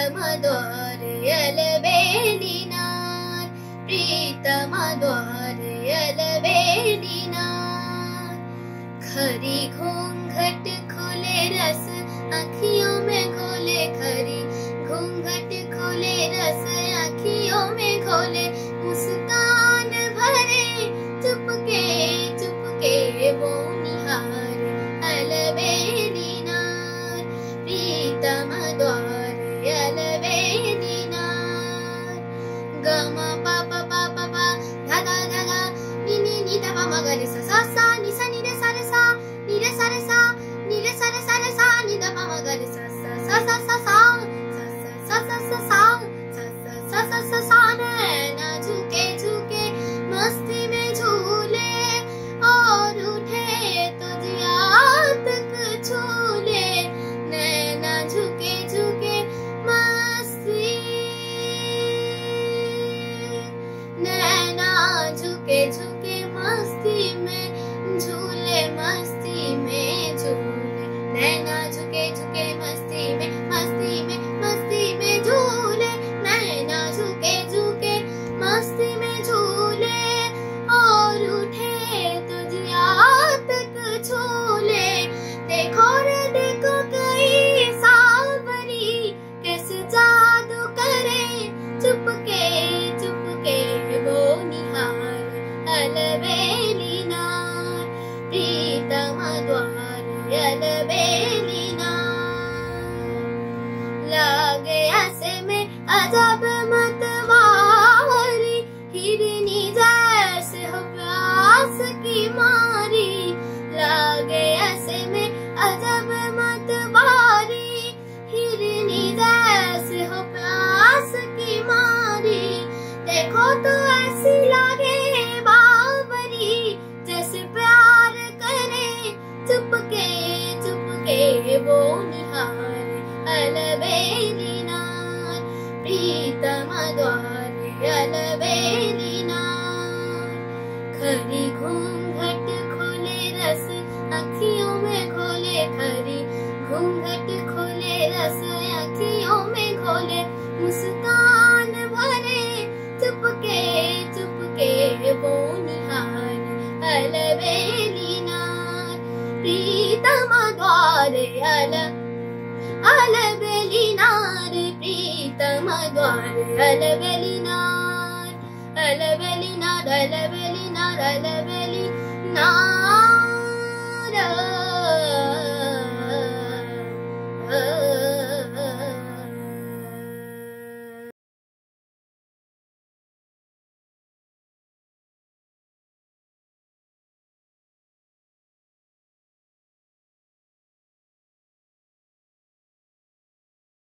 प्रीतमद्वारे अलबेलिनार, प्रीतमद्वारे अलबेलिनार। खरी घूंघट खुले रस आँखियों में घोले, खरी घूंघट खुले रस आँखियों में घोले, मुस्कान भरे चुपके चुपके वो निहार अलबेलिनार, प्रीतमद्वारे अलबेलिनार। गम पा पा पा पा पा धा धा धा धा नी नी नी धा पा मा गा रे सा सा सा नी सा नी रे सा रे सा नी रे सा रे सा नी रे सा रे सा रे सा नी धा पा मा गा रे सा सा सा सा सा सा सा सा सा सा सा सा सा सा सा। नैना झुके झुके मस्ती में झूले, और उठे तो जिया तक झूले। नैना झुके झुके मस्ती, नैना झुके झुके मस्ती में झूले, मस्ती में झूले। नैना झुके झुके मस्ती में मस्ती में मस्ती में झूले, नैना झुके झुके मस्ती में झूले, और उठे तो जिया तक झूले। देखो रे देखो कई सावरी कैसे जादू करे, चुपके चुपके वो निहार अलबेलिनार, प्रीतमद्वारे अलबेलिनार। लागे ऐसे में अजब मतवारी, हिरनी जैसे हो प्यास की मारी। लागे ऐसे में अजब मतवारी, हिरनी जैसे हो प्यास की मारी। देखो तो ऐसी लागे बावरी, जैसे प्यार करे चुपके चुपके वो निहार अलबेलिनार, प्रीतमद्वारे अलबेलिनार। खरी घूंघट खोले रस आँखियों में घोले, खरी घूंघट खोले रस आँखियों में घोले, मुस्कान भरे चुपके चुपके वो निहार अलबेलिनार, प्रीतमद्वारे अलबेलिनार, प्रीतमद्वारे अलबेलिनार, अलबेलिनार अलबेलिनार अलबेलिनार।